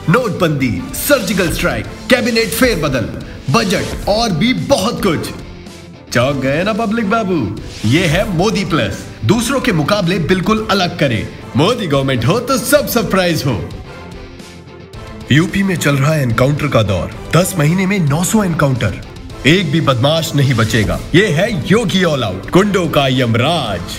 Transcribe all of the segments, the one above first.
नोटबंदी, surgical strike, cabinet फेरबदल, budget और भी बहुत कुछ। चौंक गए ना पब्लिक बाबू? ये है मोदी प्लस। दूसरों के मुकाबले बिल्कुल अलग करे। मोदी गवर्नमेंट हो तो सब सरप्राइज हो। यूपी में चल रहा है एनकाउंटर का दौर। 10 महीने में 900 एनकाउंटर। एक भी बदमाश नहीं बचेगा। ये है योगी ऑल आउट, गुंडों का यमराज।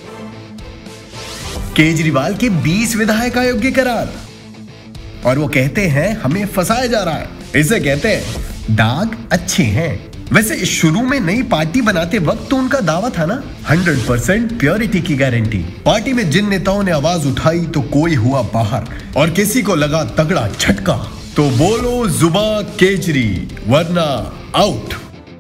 केजरीवाल के 20 विधायक अयोग्य करार और वो कहते हैं हमें फंसाया जा रहा है। इसे कहते हैं दाग अच्छे हैं। वैसे शुरू में नई पार्टी बनाते वक्त तो उनका दावा था ना 100% प्योरिटी की गारंटी। पार्टी में जिन नेताओं ने आवाज उठाई तो कोई हुआ बाहर और किसी को लगा तगड़ा झटका। तो बोलो जुबान केजरी वरना आउट।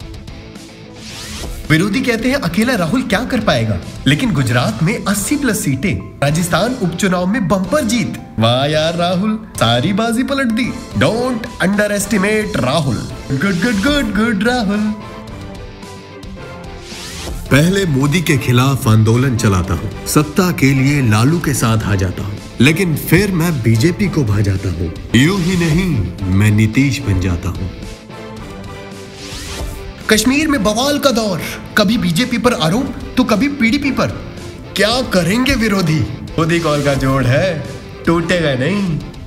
विरोधी कहते हैं अकेला राहुल क्या कर पाएगा, लेकिन गुजरात में 80+ सीटें, राजस्थान उपचुनाव में बम्पर जीत। वाह यार राहुल, सारी बाजी पलट दी। Don't underestimate Rahul. Good good good good Rahul. पहले मोदी के खिलाफ आंदोलन चलाता हूँ, सत्ता के लिए लालू के साथ आ जाता हूँ, लेकिन फिर मैं बीजेपी को भा जाता हूँ। यूं ही नहीं, मैं नीतीश बन जाता हूँ। कश्मीर में बवाल का दौर, कभी बीजेपी पर आरोप तो कभी पीडीपी पर। क्या करेंगे विरोधी? मोदी कॉल का जोड़ है, टूटेगा नहीं।